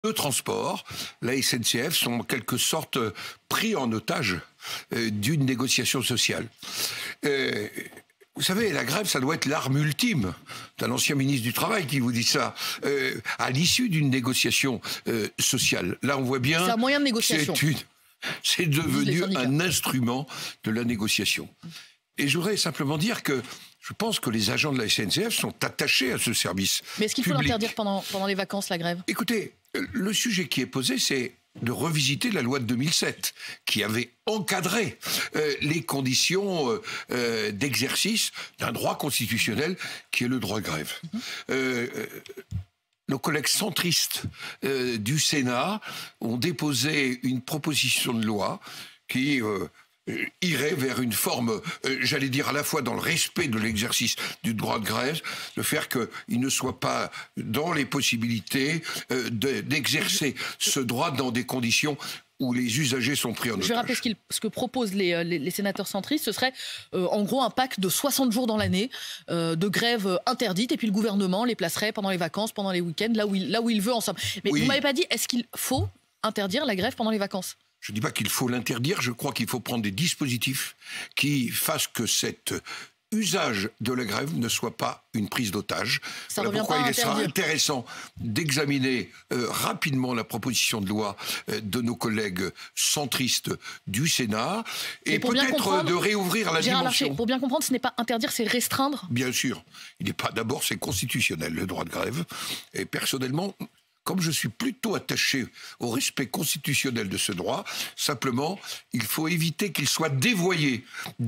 de transport, la SNCF, sont en quelque sorte pris en otage d'une négociation sociale. Vous savez, la grève, ça doit être l'arme ultime. C'est un ancien ministre du Travail qui vous dit ça. À l'issue d'une négociation sociale. Là, on voit bien... C'est un moyen de négociation. C'est devenu un instrument de la négociation. Et je voudrais simplement dire que je pense que les agents de la SNCF sont attachés à ce service. Mais est-ce qu'il faut l'interdire pendant les vacances, la grève? Écoutez, le sujet qui est posé, c'est de revisiter la loi de 2007, qui avait encadré les conditions d'exercice d'un droit constitutionnel qui est le droit de grève. Nos collègues centristes du Sénat ont déposé une proposition de loi qui irait vers une forme, j'allais dire à la fois dans le respect de l'exercice du droit de grève, de faire qu'il ne soit pas dans les possibilités d'exercer ce droit dans des conditions où les usagers sont pris en otage. Je vais rappeler ce que proposent les sénateurs centristes. Ce serait en gros un pacte de 60 jours dans l'année de grève interdite, et puis le gouvernement les placerait pendant les vacances, pendant les week-ends, là où il veut ensemble. Mais oui. Vous m'avez pas dit, est-ce qu'il faut interdire la grève pendant les vacances? Je ne dis pas qu'il faut l'interdire, je crois qu'il faut prendre des dispositifs qui fassent que cet usage de la grève ne soit pas une prise d'otage. Voilà pourquoi il sera intéressant d'examiner rapidement la proposition de loi de nos collègues centristes du Sénat et peut-être de réouvrir la dimension. Larcher, pour bien comprendre, ce n'est pas interdire, c'est restreindre. Bien sûr. Il n'est pas d'abord, c'est constitutionnel, le droit de grève. Et personnellement, comme je suis plutôt attaché au respect constitutionnel de ce droit, simplement, il faut éviter qu'il soit dévoyé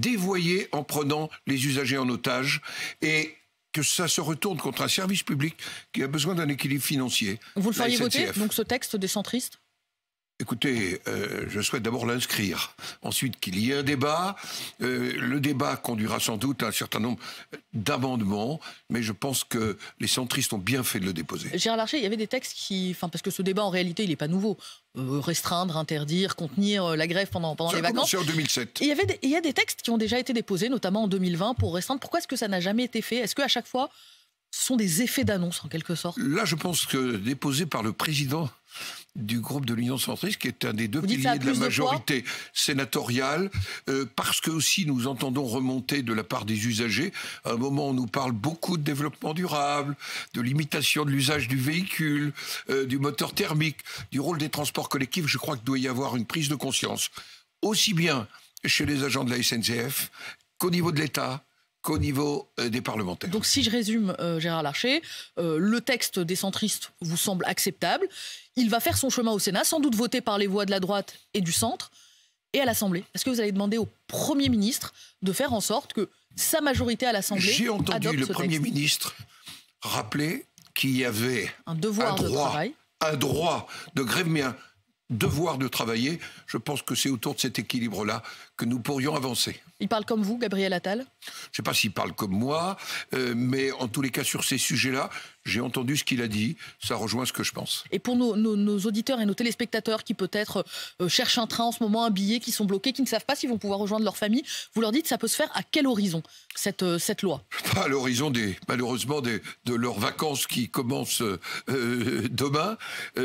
en prenant les usagers en otage et que ça se retourne contre un service public qui a besoin d'un équilibre financier. Vous le feriez voter, donc, ce texte des centristes? Écoutez, je souhaite d'abord l'inscrire. Ensuite, qu'il y ait un débat. Le débat conduira sans doute à un certain nombre d'amendements, mais je pense que les centristes ont bien fait de le déposer. Gérard Larcher, il y avait des textes qui... parce que ce débat, en réalité, il n'est pas nouveau. Restreindre, interdire, contenir la grève pendant les vacances. Ça a commencé en 2007. Et il y a des textes qui ont déjà été déposés, notamment en 2020, pour restreindre. Pourquoi est-ce que ça n'a jamais été fait? Est-ce qu'à chaque fois, ce sont des effets d'annonce, en quelque sorte? Là, je pense que déposé par le président du groupe de l'Union centriste, qui est un des deux piliers de la majorité sénatoriale, parce que aussi nous entendons remonter de la part des usagers, à un moment où on nous parle beaucoup de développement durable, de limitation de l'usage du véhicule, du moteur thermique, du rôle des transports collectifs. Je crois qu'il doit y avoir une prise de conscience, aussi bien chez les agents de la SNCF qu'au niveau de l'État, qu'au niveau des parlementaires. Donc si je résume, Gérard Larcher, le texte des centristes vous semble acceptable. Il va faire son chemin au Sénat, sans doute voté par les voix de la droite et du centre, et à l'Assemblée. Est-ce que vous allez demander au Premier ministre de faire en sorte que sa majorité à l'Assemblée adopte ce texte? J'ai entendu le Premier ministre rappeler qu'il y avait un devoir de travail, un droit de grève, mais un devoir de travailler. Je pense que c'est autour de cet équilibre-là que nous pourrions avancer. Il parle comme vous, Gabriel Attal? Je ne sais pas s'il parle comme moi, mais en tous les cas, sur ces sujets-là, j'ai entendu ce qu'il a dit. Ça rejoint ce que je pense. Et pour nos auditeurs et nos téléspectateurs qui peut-être cherchent un train en ce moment, un billet, qui sont bloqués, qui ne savent pas s'ils vont pouvoir rejoindre leur famille, vous leur dites ça peut se faire à quel horizon, cette loi? Pas à l'horizon, malheureusement, de leurs vacances qui commencent demain.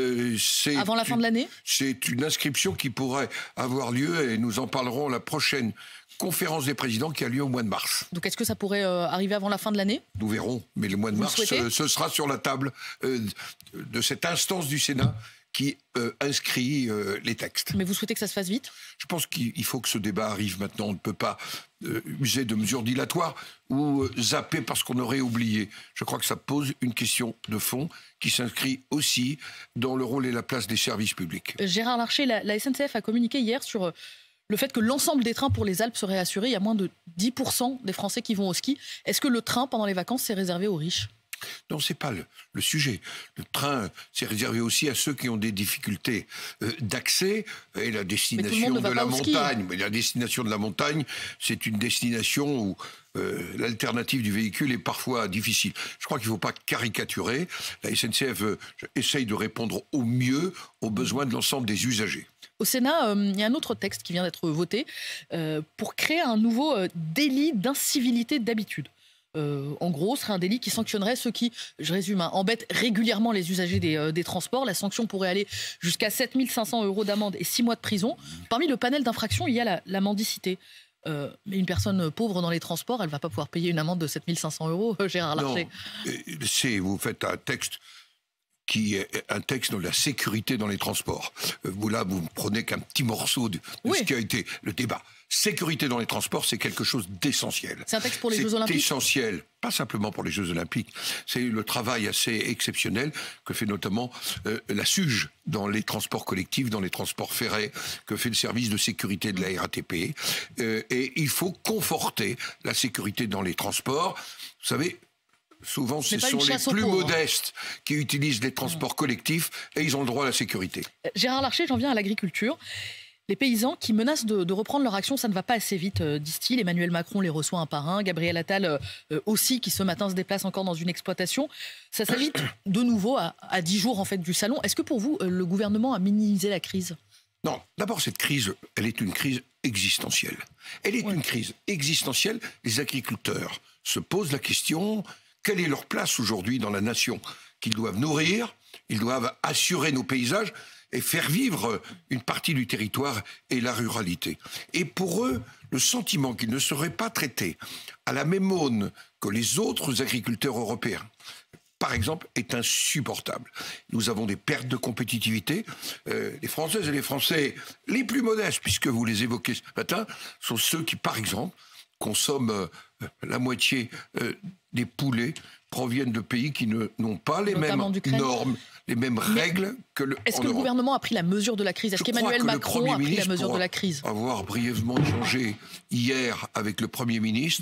Avant la fin de l'année? C'est une inscription qui pourrait avoir lieu, et nous en parlerons la prochaine conférence des présidents qui a lieu au mois de mars. Donc est-ce que ça pourrait arriver avant la fin de l'année? Nous verrons, mais le mois de mars, ce sera sur la table de cette instance du Sénat qui inscrit les textes. Mais vous souhaitez que ça se fasse vite? Je pense qu'il faut que ce débat arrive maintenant. On ne peut pas user de mesures dilatoires ou zapper parce qu'on aurait oublié. Je crois que ça pose une question de fond qui s'inscrit aussi dans le rôle et la place des services publics. Gérard Larcher, la SNCF a communiqué hier sur le fait que l'ensemble des trains pour les Alpes serait assuré. Il y a moins de 10% des Français qui vont au ski. Est-ce que le train, pendant les vacances, c'est réservé aux riches? Non, ce n'est pas le sujet. Le train, c'est réservé aussi à ceux qui ont des difficultés d'accès. Et la destination de la montagne, mais la destination de la montagne, c'est une destination où l'alternative du véhicule est parfois difficile. Je crois qu'il ne faut pas caricaturer. La SNCF essaye de répondre au mieux aux besoins de l'ensemble des usagers. Au Sénat, il y a un autre texte qui vient d'être voté pour créer un nouveau délit d'incivilité d'habitude. en gros, serait un délit qui sanctionnerait ceux qui, je résume, embêtent régulièrement les usagers des transports. La sanction pourrait aller jusqu'à 7 500 € d'amende et 6 mois de prison. Parmi le panel d'infractions, il y a la mendicité. Mais une personne pauvre dans les transports, elle ne va pas pouvoir payer une amende de 7 500 €, Gérard Larcher. Non, vous faites un texte qui est un texte de la sécurité dans les transports. Vous ne prenez qu'un petit morceau de ce qui a été le débat. Sécurité dans les transports, c'est quelque chose d'essentiel. C'est un texte pour les Jeux Olympiques ? C'est essentiel, pas simplement pour les Jeux Olympiques. C'est le travail assez exceptionnel que fait notamment la SUGE dans les transports collectifs, dans les transports ferrés, que fait le service de sécurité de la RATP. Et il faut conforter la sécurité dans les transports. Vous savez, souvent, ce sont les plus modestes qui utilisent les transports collectifs et ils ont le droit à la sécurité. Gérard Larcher, j'en viens à l'agriculture. Les paysans qui menacent de reprendre leur action, ça ne va pas assez vite, disent-ils. Emmanuel Macron les reçoit un par un. Gabriel Attal aussi, qui ce matin se déplace encore dans une exploitation. Ça s'invite de nouveau à 10 jours en fait, du salon. Est-ce que pour vous, le gouvernement a minimisé la crise ? Non, d'abord cette crise, elle est une crise existentielle. Elle est une crise existentielle. Les agriculteurs se posent la question, quelle est leur place aujourd'hui dans la nation ? Qu'ils doivent nourrir, ils doivent assurer nos paysages et faire vivre une partie du territoire et la ruralité. Et pour eux, le sentiment qu'ils ne seraient pas traités à la même aune que les autres agriculteurs européens, par exemple, est insupportable. Nous avons des pertes de compétitivité. Les Françaises et les Français les plus modestes, puisque vous les évoquez ce matin, sont ceux qui, par exemple, consomment la moitié des poulets proviennent de pays qui n'ont pas les mêmes normes, les mêmes règles que le. Est-ce que le gouvernement a pris la mesure de la crise ? Est-ce qu'Emmanuel Macron a pris la mesure de la crise ? Avoir brièvement échangé hier avec le Premier ministre,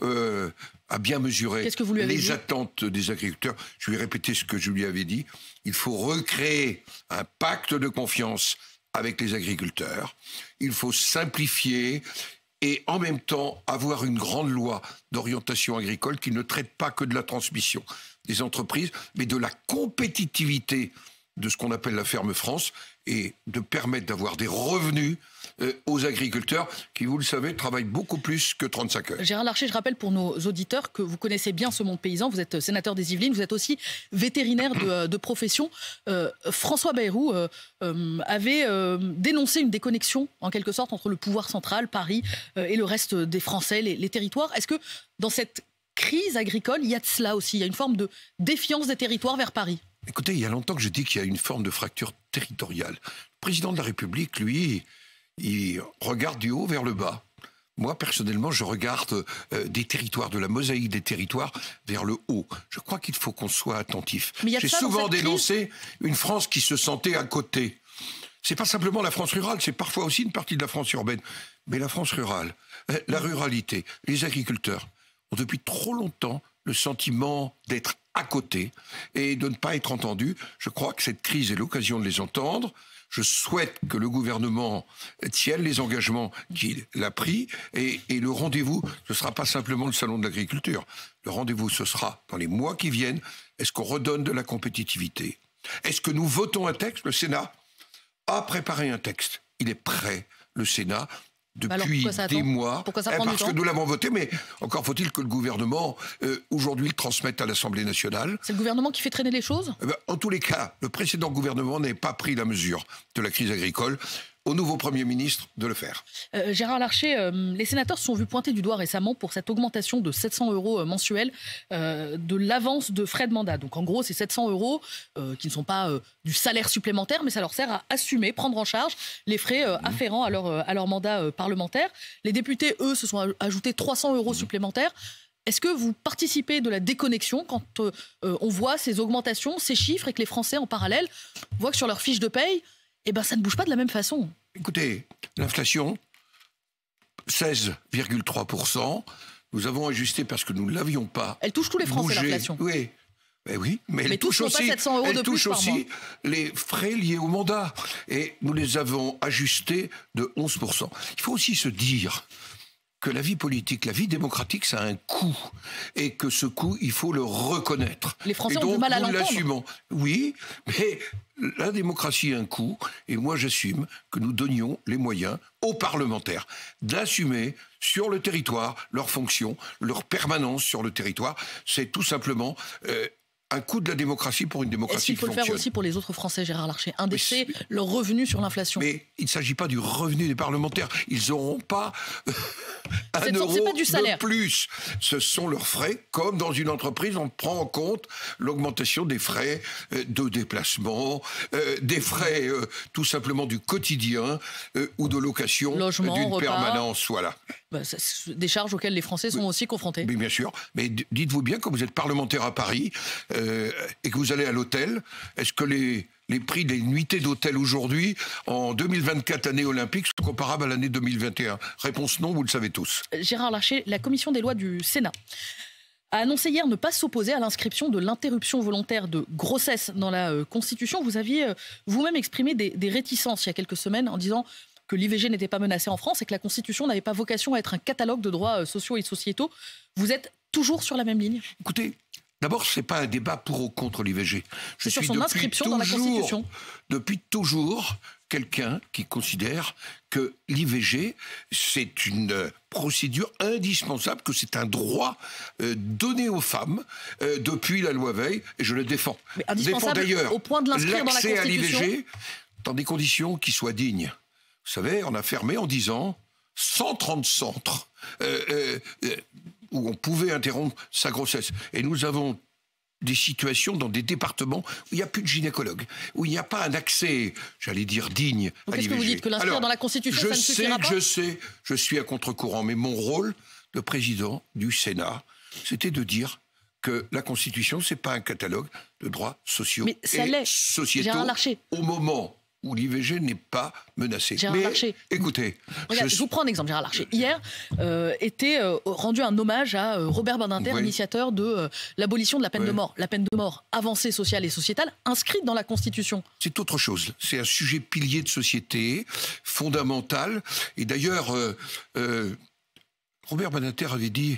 a bien mesuré les attentes des agriculteurs. Je lui ai répété ce que je lui avais dit. Il faut recréer un pacte de confiance avec les agriculteurs. Il faut simplifier et en même temps avoir une grande loi d'orientation agricole qui ne traite pas que de la transmission des entreprises, mais de la compétitivité de ce qu'on appelle la ferme France et de permettre d'avoir des revenus aux agriculteurs qui, vous le savez, travaillent beaucoup plus que 35 heures. Gérard Larcher, je rappelle pour nos auditeurs que vous connaissez bien ce monde paysan, vous êtes sénateur des Yvelines, vous êtes aussi vétérinaire de profession. François Bayrou avait dénoncé une déconnexion, en quelque sorte, entre le pouvoir central, Paris, et le reste des Français, les territoires. Est-ce que dans cette crise agricole, il y a de cela aussi, il y a une forme de défiance des territoires vers Paris ? Écoutez, il y a longtemps que je dis qu'il y a une forme de fracture territoriale. Le président de la République, lui, il regarde du haut vers le bas. Moi, personnellement, je regarde des territoires, de la mosaïque des territoires, vers le haut. Je crois qu'il faut qu'on soit attentif. J'ai souvent dénoncé une France qui se sentait à côté. C'est pas simplement la France rurale, c'est parfois aussi une partie de la France urbaine. Mais la France rurale, la ruralité, les agriculteurs ont depuis trop longtemps le sentiment d'être à côté et de ne pas être entendus. Je crois que cette crise est l'occasion de les entendre. Je souhaite que le gouvernement tienne les engagements qu'il a pris et le rendez-vous, ce ne sera pas simplement le salon de l'agriculture. Le rendez-vous, ce sera dans les mois qui viennent. Est-ce qu'on redonne de la compétitivité ? Est-ce que nous votons un texte ? Le Sénat a préparé un texte. Il est prêt, le Sénat, depuis des mois, parce que nous l'avons voté, mais encore faut-il que le gouvernement, aujourd'hui, le transmette à l'Assemblée nationale. C'est le gouvernement qui fait traîner les choses ? En tous les cas, le précédent gouvernement n'avait pas pris la mesure de la crise agricole. Au nouveau Premier ministre de le faire. Gérard Larcher, les sénateurs se sont vus pointer du doigt récemment pour cette augmentation de 700 € mensuels de l'avance de frais de mandat. Donc en gros, c'est 700 € qui ne sont pas du salaire supplémentaire, mais ça leur sert à assumer, prendre en charge les frais afférents à leur mandat parlementaire. Les députés, eux, se sont ajoutés 300 € supplémentaires. Est-ce que vous participez de la déconnexion quand on voit ces augmentations, ces chiffres, et que les Français, en parallèle, voient que sur leur fiche de paye, eh ben, ça ne bouge pas de la même façon. Écoutez, l'inflation, 16,3%. Nous avons ajusté parce que nous ne l'avions pas. Elle touche tous les Français, l'inflation. Oui. Mais elle touche aussi, les frais liés au mandat. Et nous les avons ajustés de 11%. Il faut aussi se dire que la vie politique, la vie démocratique, ça a un coût. Et que ce coût, il faut le reconnaître. Les Français ont du mal à l'entendre. L'assumons. Oui, mais la démocratie a un coût. Et moi, j'assume que nous donnions les moyens aux parlementaires d'assumer sur le territoire leurs fonctions, leur permanence sur le territoire. C'est tout simplement... un coût de la démocratie pour une démocratie qui fonctionne. Est-ce qu'il faut le faire aussi pour les autres Français, Gérard Larcher? Indexer leur revenu sur l'inflation. Mais il ne s'agit pas du revenu des parlementaires. Ils n'auront pas un euro pas du salaire. de plus. Ce sont leurs frais. Comme dans une entreprise, on prend en compte l'augmentation des frais de déplacement, des frais tout simplement du quotidien ou de location d'une permanence. Voilà. Des charges auxquelles les Français sont aussi confrontés. Mais bien sûr. Mais dites-vous bien, quand vous êtes parlementaire à Paris et que vous allez à l'hôtel, est-ce que les prix des nuitées d'hôtel aujourd'hui, en 2024, année olympique, sont comparables à l'année 2021? Réponse non, vous le savez tous. Gérard Larcher, la commission des lois du Sénat a annoncé hier ne pas s'opposer à l'inscription de l'interruption volontaire de grossesse dans la Constitution. Vous aviez vous-même exprimé des réticences il y a quelques semaines en disant que l'IVG n'était pas menacée en France et que la Constitution n'avait pas vocation à être un catalogue de droits sociaux et sociétaux. Vous êtes toujours sur la même ligne? Écoutez, d'abord, ce n'est pas un débat pour ou contre l'IVG. C'est sur son inscription dans la Constitution. Depuis toujours, quelqu'un qui considère que l'IVG, c'est une procédure indispensable, que c'est un droit donné aux femmes depuis la loi Veil, et je le défends. Mais indispensable au point de l'inscrire dans la Constitution. L'accès à l'IVG dans des conditions qui soient dignes. Vous savez, on a fermé en 10 ans 130 centres où on pouvait interrompre sa grossesse. Et nous avons des situations dans des départements où il n'y a plus de gynécologue, où il n'y a pas un accès, j'allais dire, digne à l'IVG. Qu'est-ce que vous dites? Que l'inscrire dans la Constitution, ça ne suffira pas? Je sais, je suis à contre-courant, mais mon rôle de président du Sénat, c'était de dire que la Constitution, ce n'est pas un catalogue de droits sociaux et sociétaux au moment où l'IVG n'est pas menacée. Gérard Larcher. Écoutez... Je vous prends un exemple, Gérard Larcher. Hier était rendu un hommage à Robert Badinter, initiateur de l'abolition de la peine de mort. La peine de mort avancée sociale et sociétale, inscrite dans la Constitution. C'est autre chose. C'est un sujet pilier de société, fondamental. Et d'ailleurs, Robert Badinter avait dit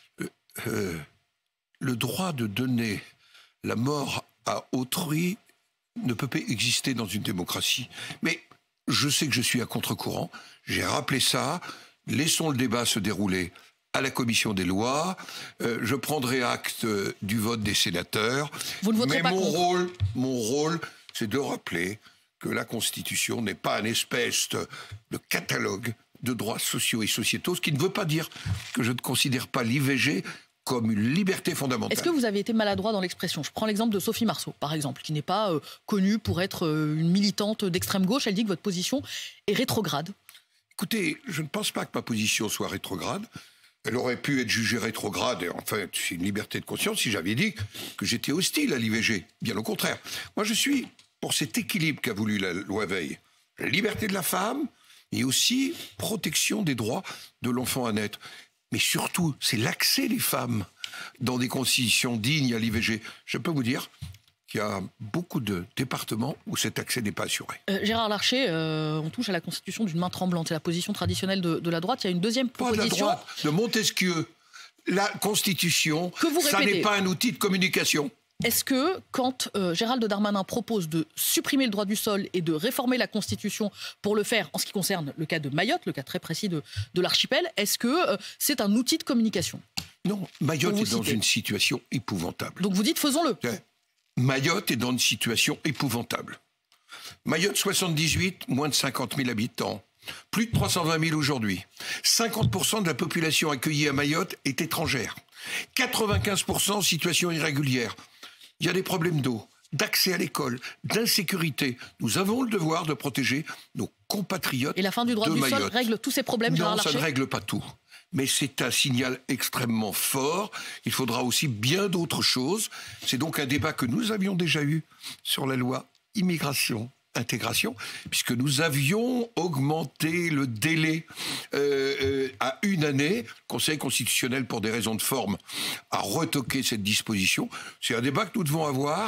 le droit de donner la mort à autrui ne peut pas exister dans une démocratie. Mais je sais que je suis à contre-courant. J'ai rappelé ça. Laissons le débat se dérouler à la commission des lois. Je prendrai acte du vote des sénateurs. Vous ne voterez pas contre. Mon rôle, c'est de rappeler que la Constitution n'est pas une espèce de catalogue de droits sociaux et sociétaux, ce qui ne veut pas dire que je ne considère pas l'IVG comme une liberté fondamentale. Est-ce que vous avez été maladroit dans l'expression? Je prends l'exemple de Sophie Marceau, par exemple, qui n'est pas connue pour être une militante d'extrême gauche. Elle dit que votre position est rétrograde. Écoutez, je ne pense pas que ma position soit rétrograde. Elle aurait pu être jugée rétrograde, et enfin, c'est une liberté de conscience, si j'avais dit que j'étais hostile à l'IVG. Bien au contraire. Moi, je suis pour cet équilibre qu'a voulu la loi Veil. La liberté de la femme, et aussi protection des droits de l'enfant à naître. Mais surtout, c'est l'accès des femmes dans des conditions dignes à l'IVG. Je peux vous dire qu'il y a beaucoup de départements où cet accès n'est pas assuré. Gérard Larcher, on touche à la Constitution d'une main tremblante. C'est la position traditionnelle de la droite. Il y a une deuxième proposition... Pas de la droite, de Montesquieu. La Constitution, ça n'est pas un outil de communication. Est-ce que, quand Gérald Darmanin propose de supprimer le droit du sol et de réformer la Constitution pour le faire, en ce qui concerne le cas de Mayotte, le cas très précis de l'archipel, est-ce que c'est un outil de communication? Non, Mayotte est dans une situation épouvantable. Donc vous dites faisons-le. Mayotte est dans une situation épouvantable. Mayotte 78, moins de 50 000 habitants. Plus de 320 000 aujourd'hui. 50% de la population accueillie à Mayotte est étrangère. 95% en situation irrégulière. Il y a des problèmes d'eau, d'accès à l'école, d'insécurité. Nous avons le devoir de protéger nos compatriotes de Mayotte. Et la fin du droit du sol règle tous ces problèmes, Gérard Larcher? Non, ça ne règle pas tout. Mais c'est un signal extrêmement fort. Il faudra aussi bien d'autres choses. C'est donc un débat que nous avions déjà eu sur la loi immigration. Intégration, puisque nous avions augmenté le délai à 1 année. Le Conseil constitutionnel, pour des raisons de forme, a retoqué cette disposition. C'est un débat que nous devons avoir,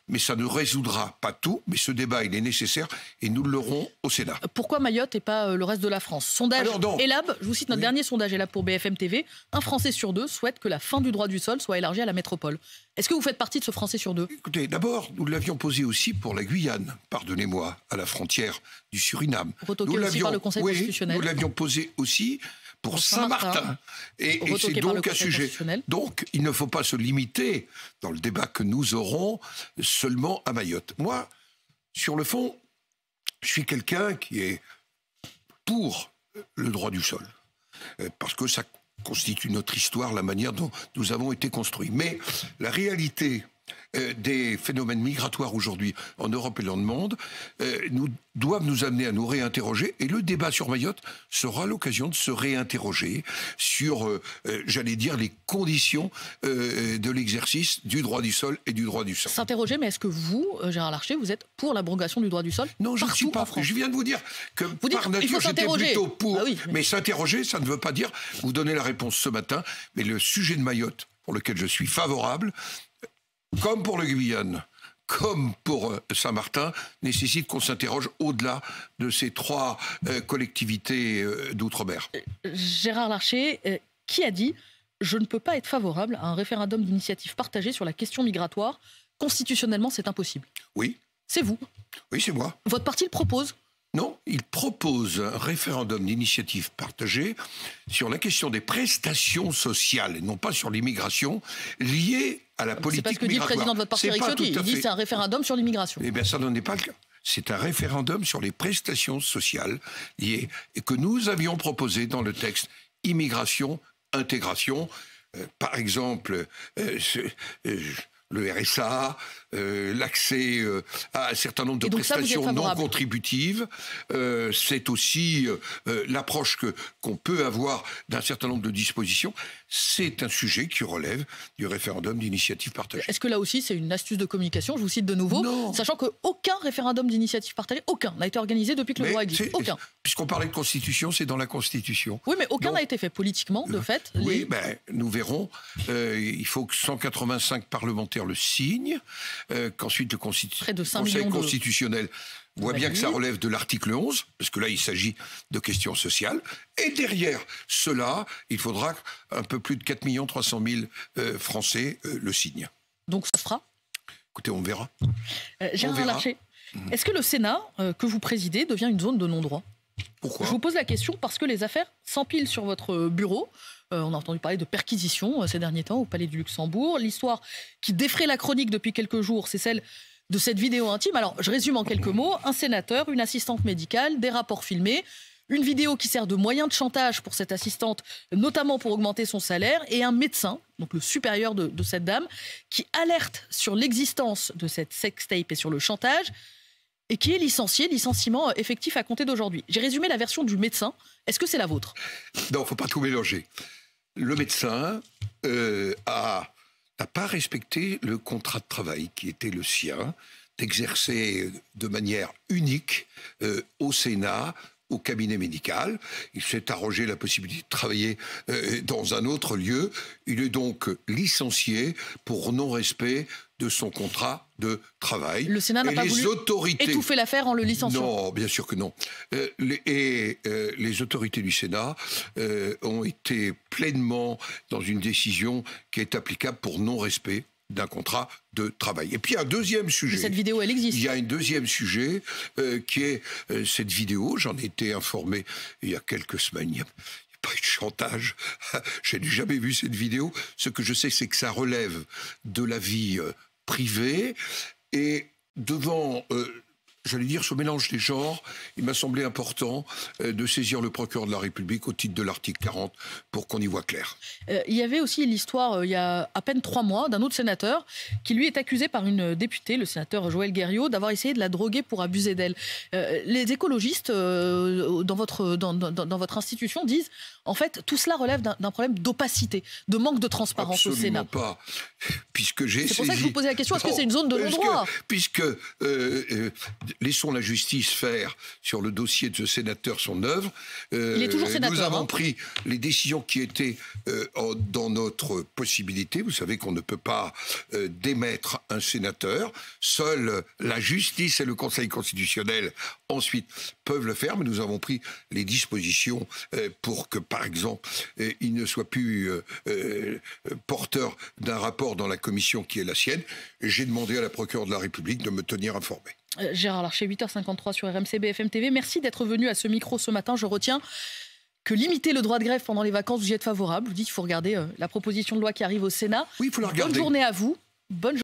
mais ça ne résoudra pas tout. Mais ce débat, il est nécessaire et nous l'aurons au Sénat. Pourquoi Mayotte et pas le reste de la France? Sondage Elab, je vous cite notre dernier sondage Elab pour BFM TV. Un Français sur deux souhaite que la fin du droit du sol soit élargie à la métropole. Est-ce que vous faites partie de ce Français sur deux? Écoutez, d'abord, nous l'avions posé aussi pour la Guyane, pardonnez-moi, à la frontière du Suriname. Retoqué aussi par le Conseil constitutionnel. Nous l'avions posé aussi pour Saint-Martin. Et c'est donc un sujet. Donc, il ne faut pas se limiter, dans le débat que nous aurons, seulement à Mayotte. Moi, sur le fond, je suis quelqu'un qui est pour le droit du sol. Parce que ça constitue notre histoire, la manière dont nous avons été construits. Mais la réalité des phénomènes migratoires aujourd'hui en Europe et dans le monde doivent nous amener à nous réinterroger, et le débat sur Mayotte sera l'occasion de se réinterroger sur, j'allais dire, les conditions de l'exercice du droit du sol et du droit du sol. S'interroger, mais est-ce que vous, Gérard Larcher, vous êtes pour l'abrogation du droit du sol? Non, je ne suis pas. Je viens de vous dire que par nature, j'étais plutôt pour. Ah oui, mais s'interroger, ça ne veut pas dire vous donner la réponse ce matin, mais le sujet de Mayotte, pour lequel je suis favorable, comme pour le Guyane, comme pour Saint-Martin, nécessite qu'on s'interroge au-delà de ces trois collectivités d'outre-mer. Gérard Larcher, qui a dit « Je ne peux pas être favorable à un référendum d'initiative partagée sur la question migratoire. Constitutionnellement, c'est impossible. » Oui. C'est vous. Oui, c'est moi. Votre parti le propose? Non, il propose un référendum d'initiative partagée sur la question des prestations sociales, et non pas sur l'immigration, liées à la politique migratoire. C'est pas ce que dit le président de votre parti, Éric Ciotti. Il dit que c'est un référendum sur l'immigration. Eh bien, ça n'en est pas le cas. C'est un référendum sur les prestations sociales liées, et que nous avions proposé dans le texte immigration, intégration. Par exemple, le RSA, l'accès à un certain nombre de prestations non contributives. C'est aussi l'approche qu'on peut avoir d'un certain nombre de dispositions. C'est un sujet qui relève du référendum d'initiative partagée. Est-ce que là aussi c'est une astuce de communication? Je vous cite de nouveau, non. Sachant qu'aucun référendum d'initiative partagée, aucun, n'a été organisé depuis que le droit existe. Aucun. Puisqu'on parlait de Constitution, c'est dans la Constitution. Oui, mais aucun n'a été fait politiquement, de fait. Oui, nous verrons. Il faut que 185 parlementaires le signent, qu'ensuite le Conseil constitutionnel voit bien que ça relève de l'article 11, parce que là, il s'agit de questions sociales. Et derrière cela, il faudra un peu plus de 4 300 000 Français le signent. Donc ça se fera? Écoutez, on verra. Gérard Larcher, est-ce que le Sénat que vous présidez devient une zone de non-droit? Pourquoi? Je vous pose la question parce que les affaires s'empilent sur votre bureau. On a entendu parler de perquisitions ces derniers temps au Palais du Luxembourg. L'histoire qui défraie la chronique depuis quelques jours, c'est celle de cette vidéo intime. Alors, je résume en quelques mots. Un sénateur, une assistante médicale, des rapports filmés, une vidéo qui sert de moyen de chantage pour cette assistante, notamment pour augmenter son salaire, et un médecin, donc le supérieur de cette dame, qui alerte sur l'existence de cette sextape et sur le chantage, et qui est licencié, licenciement effectif à compter d'aujourd'hui. J'ai résumé la version du médecin. Est-ce que c'est la vôtre? Non, il ne faut pas tout mélanger. Le médecin n'a pas respecté le contrat de travail qui était le sien, d'exercer de manière unique au Sénat, au cabinet médical. Il s'est arrogé la possibilité de travailler dans un autre lieu. Il est donc licencié pour non-respect de son contrat de travail. Le Sénat n'a pas voulu étouffer l'affaire en le licenciant? Non, bien sûr que non. Les autorités du Sénat ont été pleinement dans une décision qui est applicable pour non-respect d'un contrat de travail. Et puis, il y a un deuxième sujet. Mais cette vidéo, elle existe. Il y a un deuxième sujet qui est cette vidéo. J'en ai été informé il y a quelques semaines. Il n'y a pas eu de chantage. Je n'ai jamais vu cette vidéo. Ce que je sais, c'est que ça relève de la vie privée. Et devant... j'allais dire, ce mélange des genres, il m'a semblé important de saisir le procureur de la République au titre de l'article 40 pour qu'on y voit clair. Il y avait aussi l'histoire, il y a à peine 3 mois, d'un autre sénateur qui, lui, est accusé par une députée, le sénateur Joël Guerriau, d'avoir essayé de la droguer pour abuser d'elle. Les écologistes, dans votre institution, disent, en fait, tout cela relève d'un problème d'opacité, de manque de transparence au Sénat. Absolument pas. Puisque j'ai C'est pour ça que je vous posais la question, est-ce que c'est une zone de non-droit? Puisque laissons la justice faire sur le dossier de ce sénateur son œuvre. Il est toujours sénateur. Nous avons pris les décisions qui étaient dans notre possibilité. Vous savez qu'on ne peut pas démettre un sénateur. Seule la justice et le Conseil constitutionnel ensuite peuvent le faire, mais nous avons pris les dispositions pour que, par exemple, il ne soit plus porteur d'un rapport dans la commission qui est la sienne. J'ai demandé à la procureure de la République de me tenir informé. Gérard Larcher, 8h53 sur RMC BFM TV. Merci d'être venu à ce micro ce matin. Je retiens que limiter le droit de grève pendant les vacances, vous y êtes favorable. Vous dites qu'il faut regarder la proposition de loi qui arrive au Sénat. Oui, il faut la regarder. Bonne journée à vous. Bonne